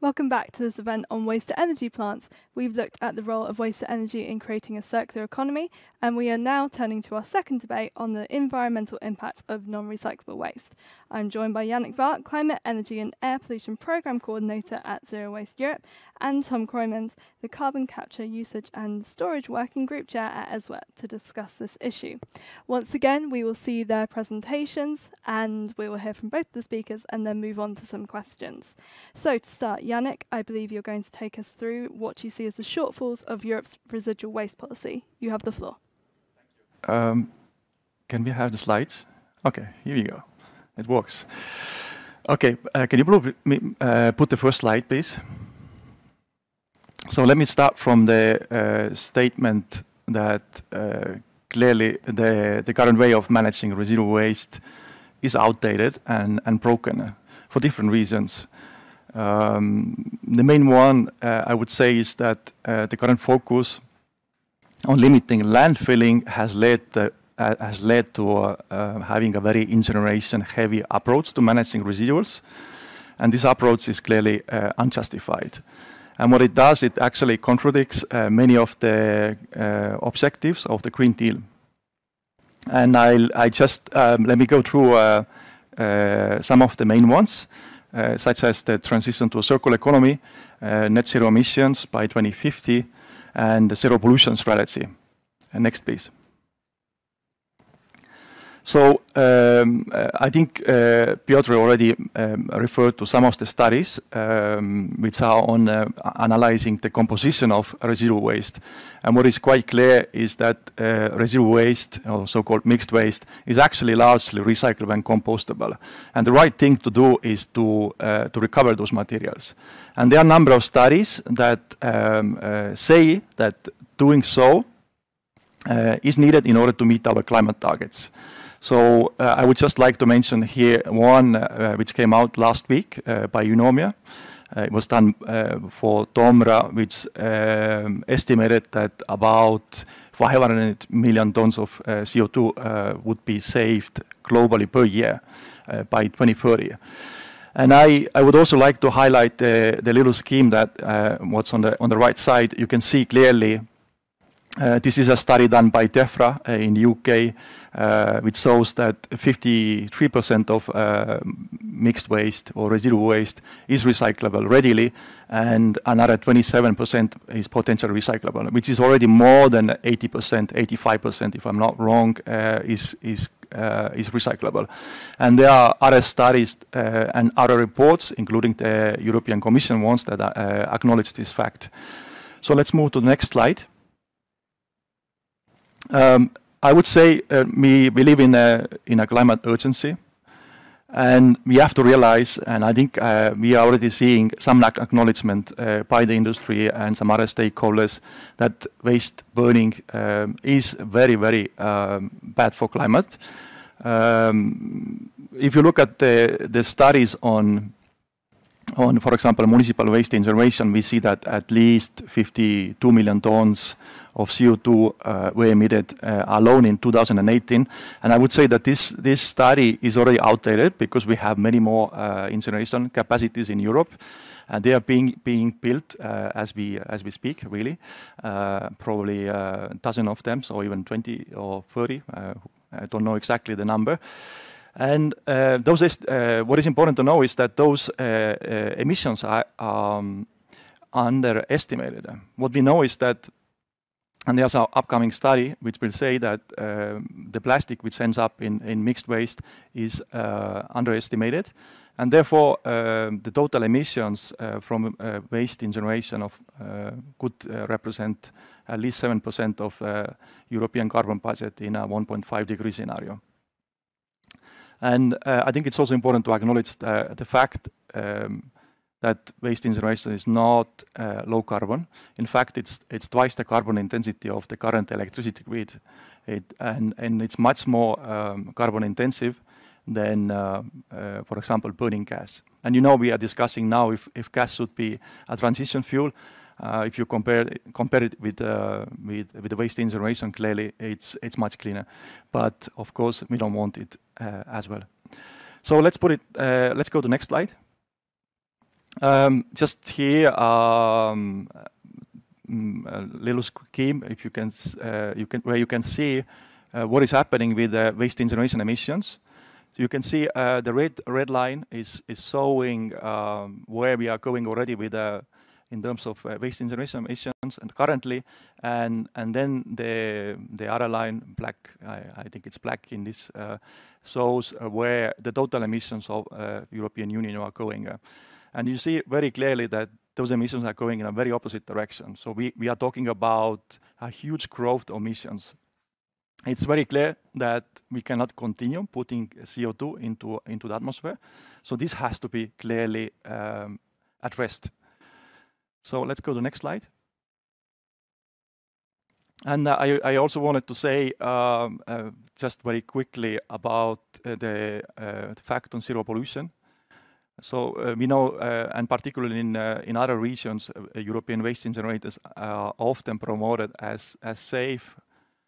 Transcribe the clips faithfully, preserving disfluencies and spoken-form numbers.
Welcome back to this event on waste-to-energy plants. We've looked at the role of waste-to-energy in creating a circular economy, and we are now turning to our second debate on the environmental impacts of non-recyclable waste. I'm joined by Yannick Vaart, Climate, Energy and Air Pollution Programme Coordinator at Zero Waste Europe, and Tom Kroijmans, the Carbon Capture, Usage and Storage Working Group Chair at E S W E T, to discuss this issue. Once again, we will see their presentations, and we will hear from both the speakers and then move on to some questions. So to start, Yannick, I believe you're going to take us through what you see as the shortfalls of Europe's residual waste policy. You have the floor. Um, can we have the slides? Okay, here we go. It works. Okay, uh, can you put, uh, put the first slide, please? So let me start from the uh, statement that uh, clearly the, the current way of managing residual waste is outdated and, and broken for different reasons. Um, the main one, uh, I would say, is that uh, the current focus on limiting landfilling has led, the, uh, has led to uh, uh, having a very incineration-heavy approach to managing residuals. And this approach is clearly uh, unjustified. And what it does, it actually contradicts uh, many of the uh, objectives of the Green Deal. And I'll, I just, um, let me go through uh, uh, some of the main ones. Uh, such as the transition to a circular economy, uh, net zero emissions by twenty fifty, and the zero pollution strategy. Uh, next, please. So um, uh, I think uh, Piotr already um, referred to some of the studies um, which are on uh, analyzing the composition of residual waste. And what is quite clear is that uh, residual waste, or so-called mixed waste, is actually largely recyclable and compostable. And the right thing to do is to, uh, to recover those materials. And there are a number of studies that um, uh, say that doing so uh, is needed in order to meet our climate targets. So uh, I would just like to mention here one uh, which came out last week uh, by Eunomia. Uh, it was done uh, for TOMRA, which um, estimated that about five hundred million tons of uh, C O two uh, would be saved globally per year uh, by twenty thirty. And I, I would also like to highlight uh, the little scheme that uh, what's on the, on the right side. You can see clearly uh, this is a study done by DEFRA uh, in the U K, Uh, which shows that fifty-three percent of uh, mixed waste or residual waste is recyclable readily, and another twenty-seven percent is potentially recyclable, which is already more than eighty percent, eighty-five percent, if I'm not wrong, uh, is, is, uh, is recyclable. And there are other studies uh, and other reports, including the European Commission ones, that uh, acknowledge this fact. So let's move to the next slide. Um, I would say uh, we, we live in a, in a climate urgency, and we have to realize, and I think uh, we are already seeing some acknowledgement uh, by the industry and some other stakeholders that waste burning um, is very, very um, bad for climate. Um, if you look at the, the studies on, on, for example, municipal waste incineration, we see that at least fifty-two million tons of C O two uh, were emitted uh, alone in two thousand eighteen. And I would say that this, this study is already outdated because we have many more uh, incineration capacities in Europe. And they are being, being built uh, as, we, as we speak, really. Uh, probably a dozen of them, or even twenty or thirty. Uh, I don't know exactly the number. And uh, those is, uh, what is important to know is that those uh, uh, emissions are um, underestimated. What we know is that, and there's an upcoming study which will say that uh, the plastic which ends up in, in mixed waste is uh, underestimated. And therefore, uh, the total emissions uh, from uh, waste incineration of, uh, could uh, represent at least seven percent of uh, European carbon budget in a one point five degree scenario. And uh, I think it's also important to acknowledge the, the fact um, that waste incineration is not uh, low carbon. In fact, it's, it's twice the carbon intensity of the current electricity grid. It, and, and it's much more um, carbon intensive than, uh, uh, for example, burning gas. And you know we are discussing now if, if gas should be a transition fuel. Uh, if you compare, compare it with, uh, with, with the waste incineration, clearly it's, it's much cleaner. But of course, we don't want it uh, as well. So let's put it, uh, let's go to the next slide. Um, just here, um, a little scheme, if you can, uh, you can, where you can see uh, what is happening with uh, waste incineration emissions. So you can see uh, the red red line is is showing um, where we are going already with uh, in terms of uh, waste incineration emissions and currently, and and then the the other line, black, I, I think it's black in this, uh, shows uh, where the total emissions of uh, European Union are going. Uh, and you see very clearly that those emissions are going in a very opposite direction. So we, we are talking about a huge growth of emissions. It's very clear that we cannot continue putting C O two into, into the atmosphere. So this has to be clearly um, addressed. So let's go to the next slide. And uh, I, I also wanted to say um, uh, just very quickly about uh, the, uh, the fact on zero pollution. So uh, we know, uh, and particularly in uh, in other regions, uh, European waste incinerators are often promoted as as safe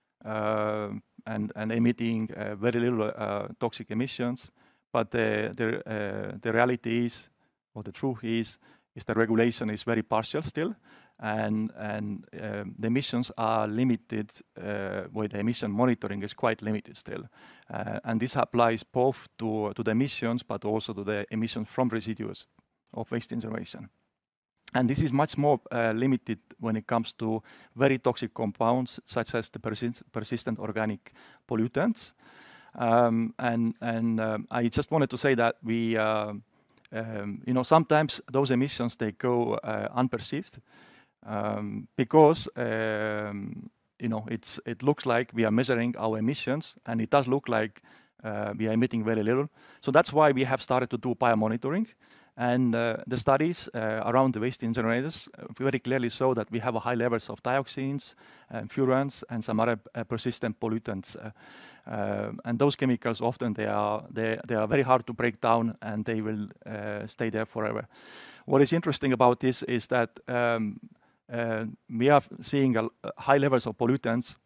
uh, and and emitting uh, very little uh, toxic emissions. But the the uh, the reality is, or the truth is, is the regulation is very partial still, and and um, the emissions are limited. Uh, where the emission monitoring is quite limited still. Uh, and this applies both to, to the emissions, but also to the emissions from residues of waste incineration. And this is much more uh, limited when it comes to very toxic compounds, such as the persi persistent organic pollutants. Um, and and um, I just wanted to say that we, uh, um, you know, sometimes those emissions, they go uh, unperceived um, because um, you know, it's, it looks like we are measuring our emissions, and it does look like uh, we are emitting very little. So that's why we have started to do biomonitoring. And uh, the studies uh, around the waste incinerators very clearly show that we have a high levels of dioxins, and furans, and some other uh, persistent pollutants. Uh, uh, and those chemicals often they are they they are very hard to break down, and they will uh, stay there forever. What is interesting about this is that um, Uh, we are seeing a, a high levels of pollutants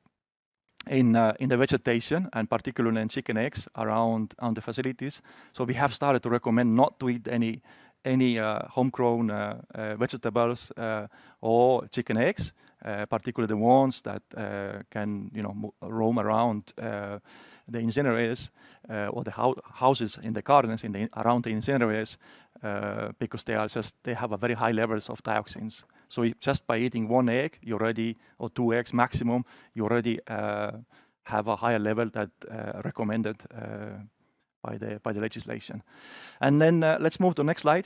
in uh, in the vegetation, and particularly in chicken eggs around on the facilities. So we have started to recommend not to eat any any uh, homegrown uh, uh, vegetables uh, or chicken eggs, uh, particularly the ones that uh, can you know roam around uh, the incinerators uh, or the ho houses in the gardens in the around the incinerators, uh, because they are just they have a very high levels of dioxins. So just by eating one egg, you already, or two eggs maximum, you already uh, have a higher level that uh, recommended uh, by the by the legislation. And then uh, let's move to the next slide.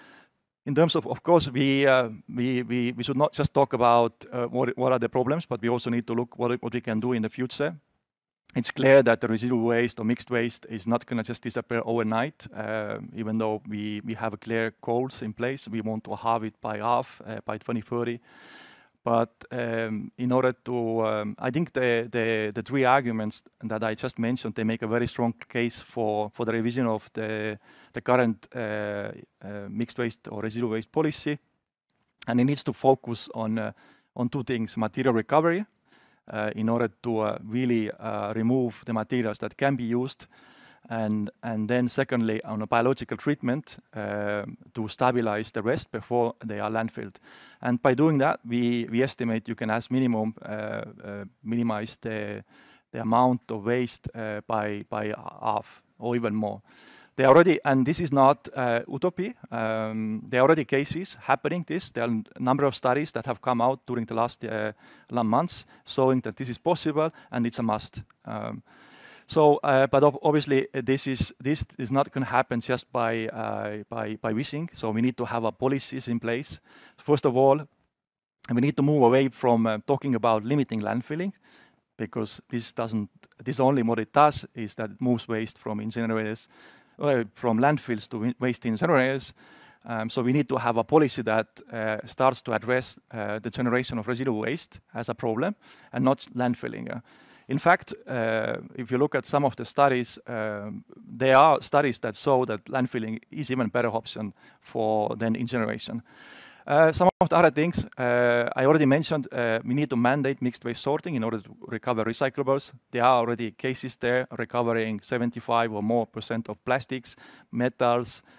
In terms of, of course, we uh, we, we we should not just talk about uh, what what are the problems, but we also need to look what what we can do in the future. It's clear that the residual waste or mixed waste is not going to just disappear overnight, uh, even though we, we have a clear goals in place. We want to halve it by half uh, by twenty thirty. But um, in order to, um, I think the, the, the three arguments that I just mentioned, they make a very strong case for, for the revision of the, the current uh, uh, mixed waste or residual waste policy. And it needs to focus on, uh, on two things: material recovery, Uh, in order to uh, really uh, remove the materials that can be used, and and then secondly on a biological treatment uh, to stabilize the rest before they are landfilled. And by doing that, we we estimate you can as minimum uh, uh, minimize the the amount of waste uh, by by half or even more. They already, and this is not uh, utopia. Um, there are already cases happening this. There are a number of studies that have come out during the last uh, months showing that this is possible and it's a must. Um, so, uh, but ob obviously uh, this is this is not going to happen just by uh, by by wishing. So we need to have a policies in place. First of all, we need to move away from uh, talking about limiting landfilling, because this doesn't. This only what it does is that it moves waste from incinerators. Uh, from landfills to waste incinerators. Um, so we need to have a policy that uh, starts to address uh, the generation of residual waste as a problem and not landfilling. Uh, in fact, uh, if you look at some of the studies, um, there are studies that show that landfilling is even better option for than incineration. Uh, some of the other things, uh, I already mentioned, uh, we need to mandate mixed waste sorting in order to recover recyclables. There are already cases there recovering seventy-five or more percent of plastics, metals,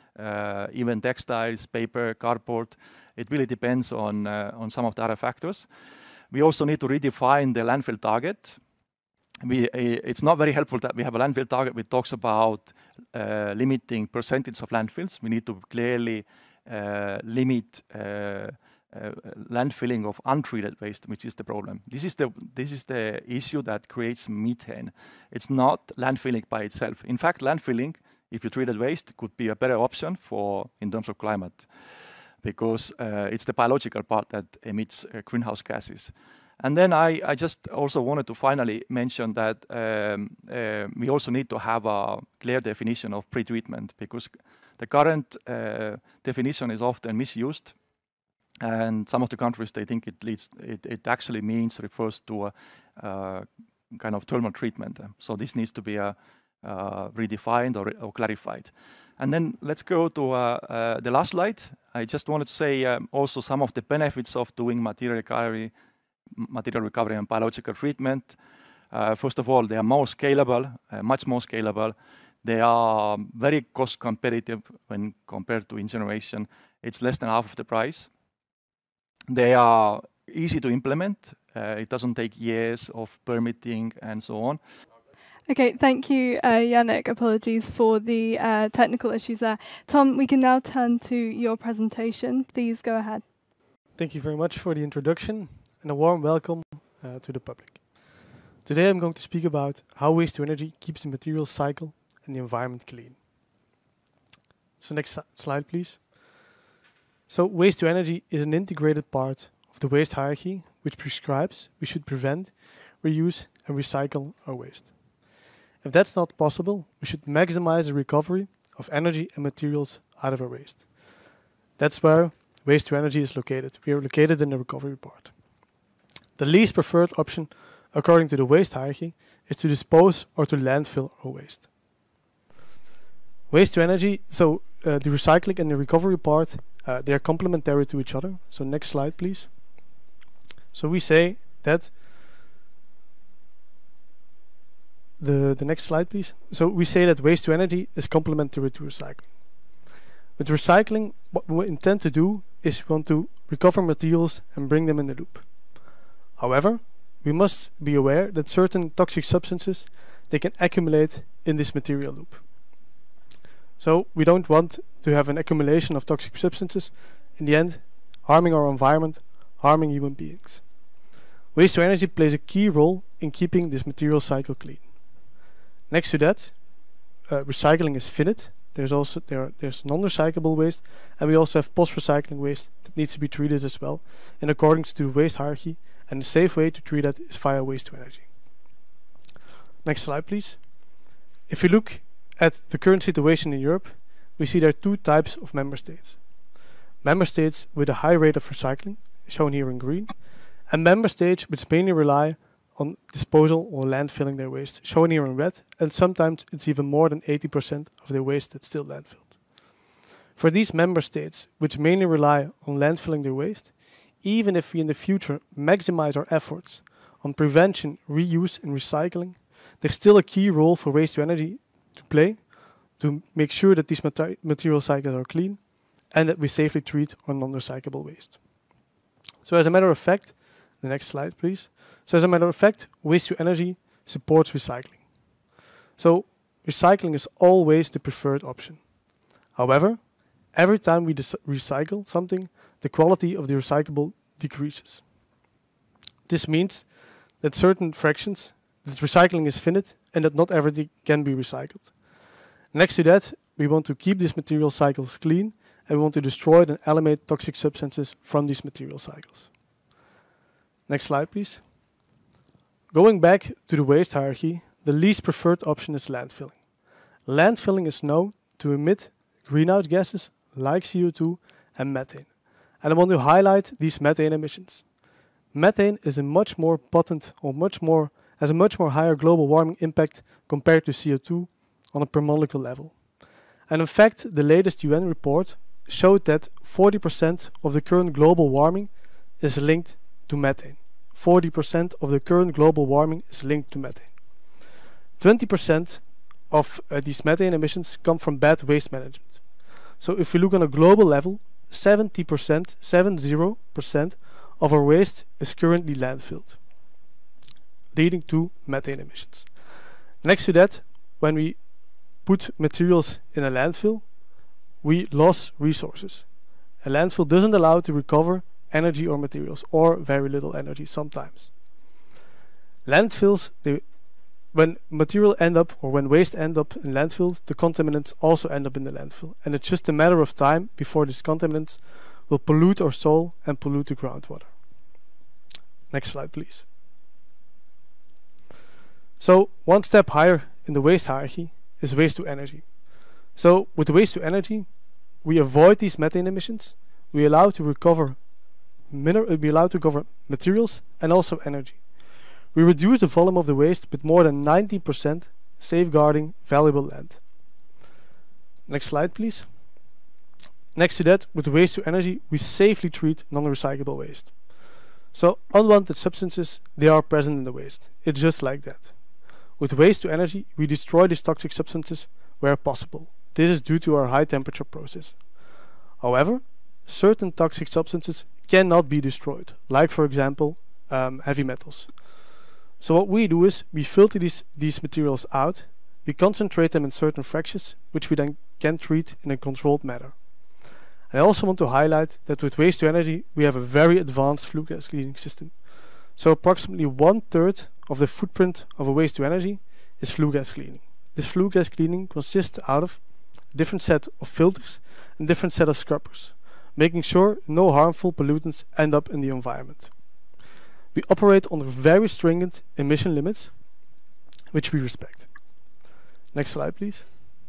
uh, even textiles, paper, cardboard. It really depends on, uh, on some of the other factors. We also need to redefine the landfill target. We, it's not very helpful that we have a landfill target which talks about uh, limiting percentage of landfills. We need to clearly uh, limit uh, uh, landfilling of untreated waste, which is the problem. This is the, this is the issue that creates methane. It's not landfilling by itself. In fact, landfilling, if you treated waste, could be a better option for in terms of climate, because uh, it's the biological part that emits uh, greenhouse gases. And then I, I just also wanted to finally mention that um, uh, we also need to have a clear definition of pre-treatment, because the current uh, definition is often misused. And some of the countries, they think it leads, it, it actually means, refers to a uh, kind of thermal treatment. So this needs to be uh, uh, redefined or, or clarified. And then let's go to uh, uh, the last slide. I just wanted to say um, also some of the benefits of doing material recovery, material recovery and biological treatment. Uh, first of all, they are more scalable, uh, much more scalable. They are very cost competitive when compared to incineration. It's less than half of the price. They are easy to implement. Uh, it doesn't take years of permitting and so on. Okay, thank you, uh, Yannick. Apologies for the uh, technical issues there. Tom, we can now turn to your presentation. Please go ahead. Thank you very much for the introduction and a warm welcome uh, to the public. Today I'm going to speak about how waste to energy keeps the material cycle and the environment clean. So next slide, please. So waste to energy is an integrated part of the waste hierarchy, which prescribes we should prevent, reuse and recycle our waste. If that's not possible, we should maximize the recovery of energy and materials out of our waste. That's where waste to energy is located. We are located in the recovery part. The least preferred option, according to the waste hierarchy, is to dispose or to landfill our waste. Waste to energy, so uh, the recycling and the recovery part, uh, they are complementary to each other. So next slide, please. So we say that The, the next slide, please. So we say that waste to energy is complementary to recycling. With recycling, what we intend to do is we want to recover materials and bring them in the loop. However, we must be aware that certain toxic substances, they can accumulate in this material loop. So we don't want to have an accumulation of toxic substances, in the end, harming our environment, harming human beings. Waste to energy plays a key role in keeping this material cycle clean. Next to that, uh, recycling is finite. There's also there there's non-recyclable waste, and we also have post-recycling waste that needs to be treated as well, in accordance to the waste hierarchy. And the safe way to treat that is via waste to energy. Next slide, please. If we look at the current situation in Europe, we see there are two types of member states: member states with a high rate of recycling, shown here in green, and member states which mainly rely on disposal or landfilling their waste, shown here in red, and sometimes it's even more than eighty percent of their waste that's still landfilled. For these member states, which mainly rely on landfilling their waste, even if we in the future maximize our efforts on prevention, reuse and recycling, there's still a key role for waste to energy to play to make sure that these mater material cycles are clean and that we safely treat our non-recyclable waste. So as a matter of fact, the next slide please. So as a matter of fact, waste to energy supports recycling. So recycling is always the preferred option. However, every time we recycle something, the quality of the recyclable decreases. This means that certain fractions, that recycling is finite and that not everything can be recycled. Next to that, we want to keep these material cycles clean and we want to destroy and eliminate toxic substances from these material cycles. Next slide, please. Going back to the waste hierarchy, the least preferred option is landfilling. Landfilling is known to emit greenhouse gases like C O two and methane. And I want to highlight these methane emissions. Methane is a much more potent or much more has a much more higher global warming impact compared to C O two on a per molecule level. And in fact, the latest U N report showed that forty percent of the current global warming is linked to methane. forty percent of the current global warming is linked to methane. twenty percent of uh, these methane emissions come from bad waste management. So if we look on a global level, seventy percent, seventy percent of our waste is currently landfilled, leading to methane emissions. Next to that, when we put materials in a landfill, we lose resources. A landfill doesn't allow to recover energy or materials, or very little energy sometimes. Landfills, they, when material end up, or when waste end up in landfills, the contaminants also end up in the landfill. And it's just a matter of time before these contaminants will pollute our soil and pollute the groundwater. Next slide, please. So, one step higher in the waste hierarchy is waste to energy. So, with waste to energy, we avoid these methane emissions. We allow to recover mineral, we allow to recover materials and also energy. We reduce the volume of the waste with more than ninety percent, safeguarding valuable land. Next slide, please. Next to that, with waste to energy, we safely treat non-recyclable waste. So, unwanted substances, they are present in the waste. It's just like that. With waste to energy, we destroy these toxic substances where possible. This is due to our high temperature process. However, certain toxic substances cannot be destroyed, like for example, um, heavy metals. So what we do is, we filter these, these materials out, we concentrate them in certain fractions, which we then can treat in a controlled manner. I also want to highlight that with waste to energy, we have a very advanced flue gas cleaning system. So approximately one third of the footprint of a waste to energy is flue gas cleaning. This flue gas cleaning consists out of a different set of filters and different set of scrubbers, making sure no harmful pollutants end up in the environment. We operate under very stringent emission limits, which we respect. Next slide, please.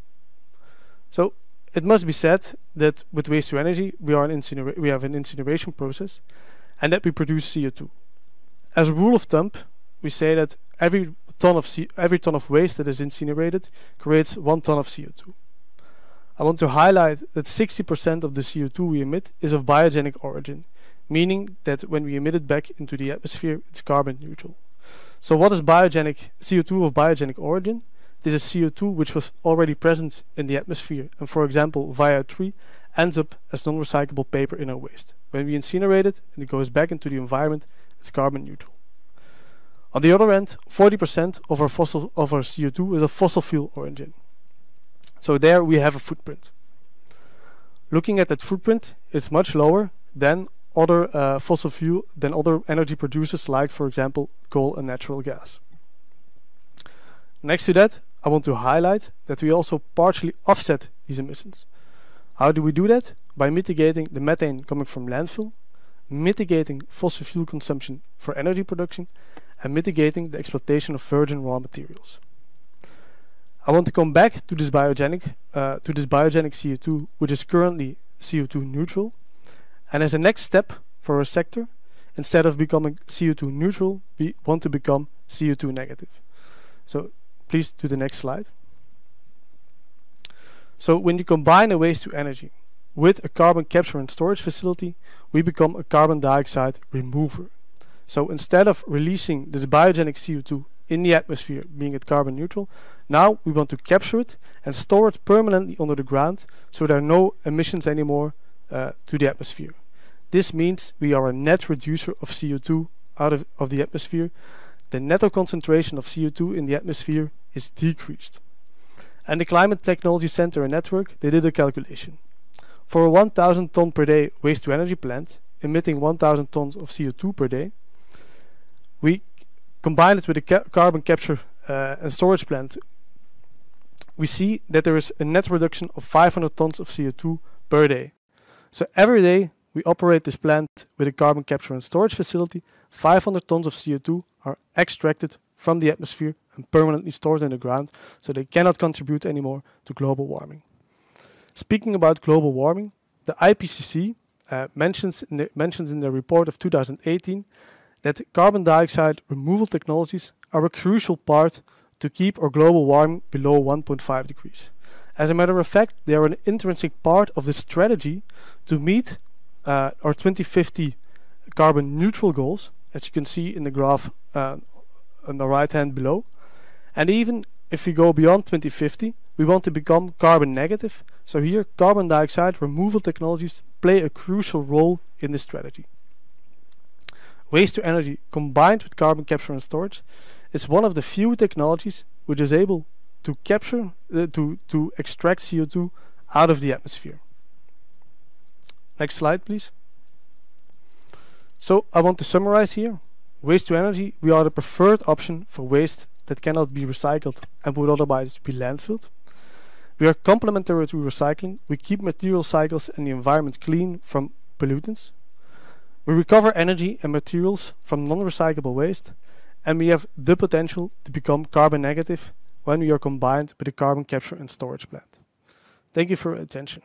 So, it must be said that with waste to energy, we, are an incinera we have an incineration process, and that we produce C O two. As a rule of thumb, we say that every ton of C every ton of waste that is incinerated creates one ton of C O two. I want to highlight that sixty percent of the C O two we emit is of biogenic origin, meaning that when we emit it back into the atmosphere, it's carbon neutral. So what is biogenic C O two of biogenic origin? This is C O two which was already present in the atmosphere and, for example, via a tree, ends up as non-recyclable paper in our waste. When we incinerate it and it goes back into the environment, it's carbon neutral. On the other end, forty percent of our fossil of our C O two is of fossil fuel origin. So there we have a footprint. Looking at that footprint, it's much lower than other uh, fossil fuel, than other energy producers like, for example, coal and natural gas. Next to that, I want to highlight that we also partially offset these emissions. How do we do that? By mitigating the methane coming from landfill, mitigating fossil fuel consumption for energy production, and mitigating the exploitation of virgin raw materials. I want to come back to this biogenic, uh, to this biogenic C O two, which is currently C O two neutral, and as a next step for our sector, instead of becoming C O two neutral, we want to become C O two negative. So please do the next slide. So when you combine a waste to energy with a carbon capture and storage facility, we become a carbon dioxide remover. So instead of releasing this biogenic C O two in the atmosphere, being it carbon neutral, now we want to capture it and store it permanently under the ground, so there are no emissions anymore uh, to the atmosphere. This means we are a net reducer of C O two out of, of the atmosphere. The netto concentration of C O two in the atmosphere is decreased. And the Climate Technology Center and Network, they did a calculation. For a one thousand ton per day waste to energy plant, emitting one thousand tons of C O two per day, we combine it with a ca carbon capture uh, and storage plant, we see that there is a net reduction of five hundred tons of C O two per day. So every day we operate this plant with a carbon capture and storage facility, five hundred tons of C O two are extracted from the atmosphere and permanently stored in the ground, so they cannot contribute anymore to global warming. Speaking about global warming, the I P C C uh, mentions, in the, mentions in their report of two thousand eighteen that carbon dioxide removal technologies are a crucial part to keep our global warming below one point five degrees. As a matter of fact, they are an intrinsic part of the strategy to meet uh, our twenty fifty carbon neutral goals, as you can see in the graph uh, on the right hand below. And even if we go beyond twenty fifty, we want to become carbon negative, So here, carbon dioxide removal technologies play a crucial role in this strategy. Waste to energy combined with carbon capture and storage is one of the few technologies which is able to capture, uh, to, to extract C O two out of the atmosphere. Next slide, please. So I want to summarize here. Waste to energy, we are the preferred option for waste that cannot be recycled and would otherwise be landfilled. We are complementary to recycling. We keep material cycles and the environment clean from pollutants. We recover energy and materials from non-recyclable waste, and we have the potential to become carbon negative when we are combined with a carbon capture and storage plant. Thank you for your attention.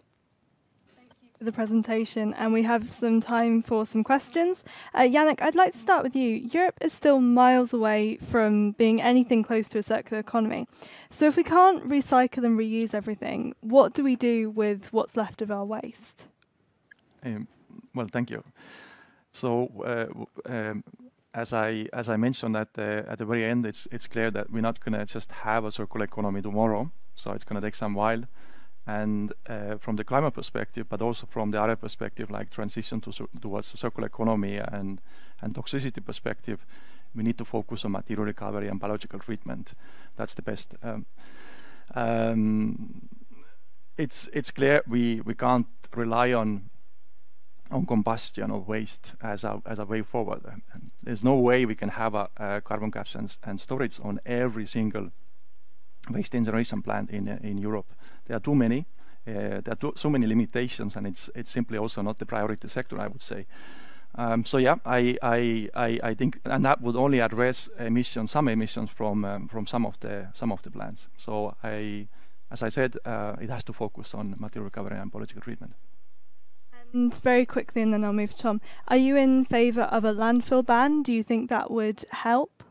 For the presentation, and we have some time for some questions. Uh, Yannick, I'd like to start with you. Europe is still miles away from being anything close to a circular economy. So if we can't recycle and reuse everything, what do we do with what's left of our waste? Um, well, thank you. So uh, um, as I as I mentioned at the at the very end, it's it's clear that we're not going to just have a circular economy tomorrow. So it's going to take some while. And uh, from the climate perspective, but also from the other perspective, like transition to towards the circular economy and, and toxicity perspective, we need to focus on material recovery and biological treatment. That's the best. Um, um, it's it's clear we we can't rely on on combustion of waste as a as a way forward. And there's no way we can have a, a carbon capture and, and storage on every single waste incineration plant in uh, in Europe. There are too many. Uh, there are too, so many limitations, and it's it's simply also not the priority sector, I would say. Um, so yeah, I, I I I think, and that would only address emissions, some emissions from um, from some of the some of the plants. So I, as I said, uh, it has to focus on material recovery and biological treatment. And very quickly, and then I'll move to Tom. Are you in favour of a landfill ban? Do you think that would help?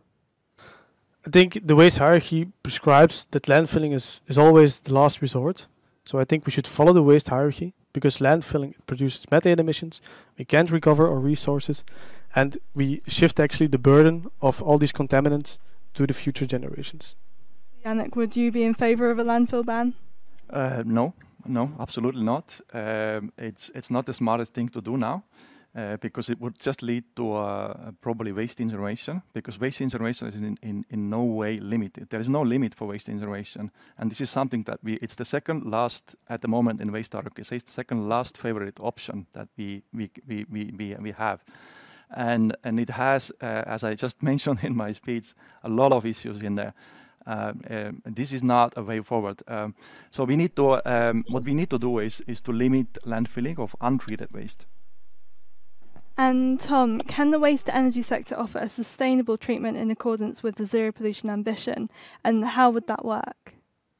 I think the waste hierarchy prescribes that landfilling is, is always the last resort. So I think we should follow the waste hierarchy, because landfilling produces methane emissions, we can't recover our resources, and we shift actually the burden of all these contaminants to the future generations. Yannick, would you be in favour of a landfill ban? Uh, no, no, absolutely not. Um, it's it's not the smartest thing to do now. Uh, because it would just lead to uh, probably waste incineration, because waste incineration is in, in, in no way limited. There is no limit for waste incineration, and this is something that we, it's the second last at the moment in waste hierarchy. So it's the second last favorite option that we, we, we, we, we, we have. And, and it has, uh, as I just mentioned in my speech, a lot of issues in there. Um, um, this is not a way forward. Um, so we need to, um, what we need to do is, is to limit landfilling of untreated waste. And Tom, can the waste to energy sector offer a sustainable treatment in accordance with the zero pollution ambition? And how would that work?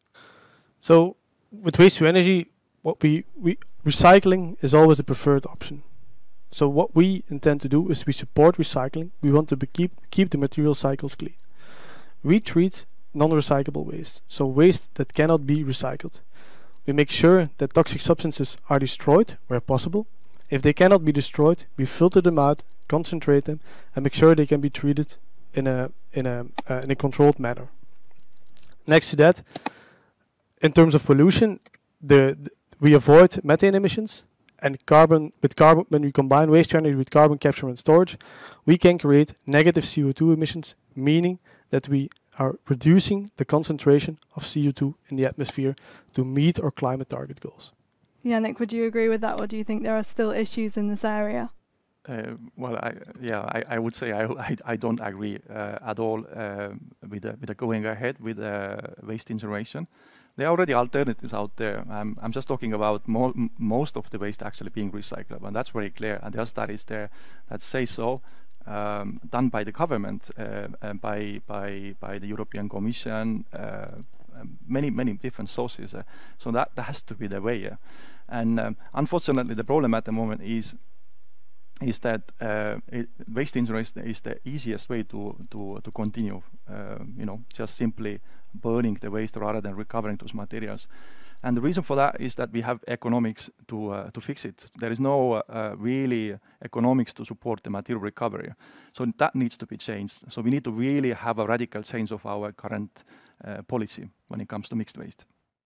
So with waste to energy, what we, we recycling is always the preferred option. So what we intend to do is we support recycling. We want to be keep keep the material cycles clean. We treat non-recyclable waste, so waste that cannot be recycled. We make sure that toxic substances are destroyed where possible. If they cannot be destroyed, we filter them out, concentrate them, and make sure they can be treated in a in a uh, in a controlled manner. Next to that, in terms of pollution, the, the we avoid methane emissions, and carbon with carbon when we combine waste to energy with carbon capture and storage, we can create negative C O two emissions, meaning that we are reducing the concentration of C O two in the atmosphere to meet our climate target goals. Yannick, would you agree with that, or do you think there are still issues in this area? Uh, well, I, yeah, I, I would say I, I, I don't agree uh, at all uh, with, the, with the going ahead with uh, waste incineration. There are already alternatives out there. Um, I'm just talking about mo m most of the waste actually being recyclable, and that's very clear. And there are studies there that say so, um, done by the government, uh, and by by by the European Commission. Uh, many many different sources, uh, so that, that has to be the way. Yeah. And um, unfortunately, the problem at the moment is is that uh, it, waste incineration is the easiest way to to to continue. Uh, you know, just simply burning the waste rather than recovering those materials. And the reason for that is that we have economics to uh, to fix it. There is no uh, really economics to support the material recovery. So that needs to be changed. So we need to really have a radical change of our current uh, policy when it comes to mixed waste. And we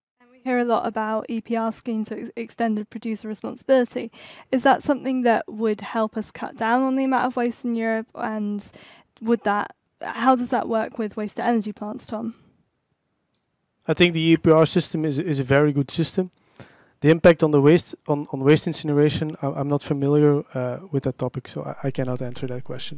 hear a lot about E P R schemes, so ex extended producer responsibility. Is that something that would help us cut down on the amount of waste in Europe? And would that, how does that work with waste to energy plants, Tom? I think the E P R system is is a very good system. The impact on the waste on, on waste incineration, I, I'm not familiar uh, with that topic, so I, I cannot answer that question.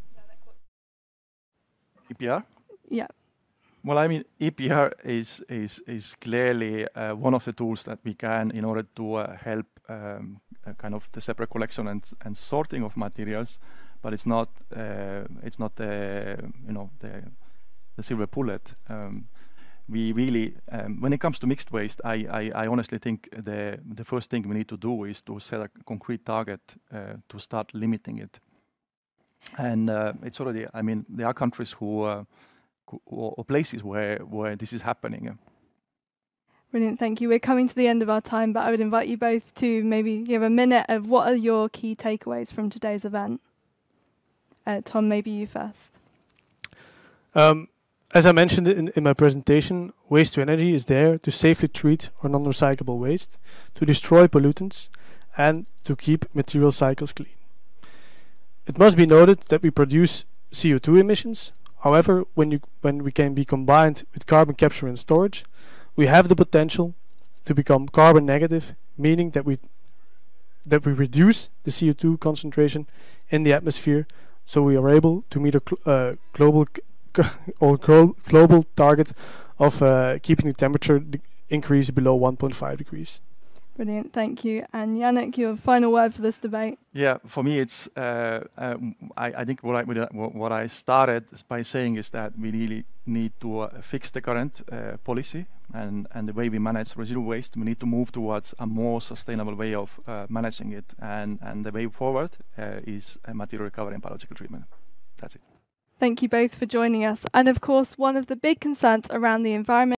E P R? Yeah. Well, I mean, E P R is is is clearly uh, one of the tools that we can in order to uh, help um, uh, kind of the separate collection and and sorting of materials, but it's not uh, it's not the you know the the silver bullet. Um, we really, um, when it comes to mixed waste, I, I I honestly think the the first thing we need to do is to set a concrete target uh, to start limiting it. And uh, it's already, I mean, there are countries who, uh, or, or places where, where this is happening. Brilliant, thank you. We're coming to the end of our time, but I would invite you both to maybe give a minute of what are your key takeaways from today's event. Uh, Tom, maybe you first. Um, as I mentioned in, in my presentation, waste to energy is there to safely treat our non-recyclable waste, to destroy pollutants, and to keep material cycles clean. It must be noted that we produce C O two emissions. However, when, you, when we can be combined with carbon capture and storage, we have the potential to become carbon negative, meaning that we that we reduce the C O two concentration in the atmosphere, so we are able to meet a cl uh, global or global target of uh, keeping the temperature increase below one point five degrees. Brilliant, thank you. And Yannick, your final word for this debate. Yeah, for me, it's uh, um, I, I think what I what I started by saying is that we really need to uh, fix the current uh, policy and and the way we manage residual waste. We need to move towards a more sustainable way of uh, managing it, and and the way forward uh, is uh, material recovery and biological treatment. That's it. Thank you both for joining us. And of course, one of the big concerns around the environment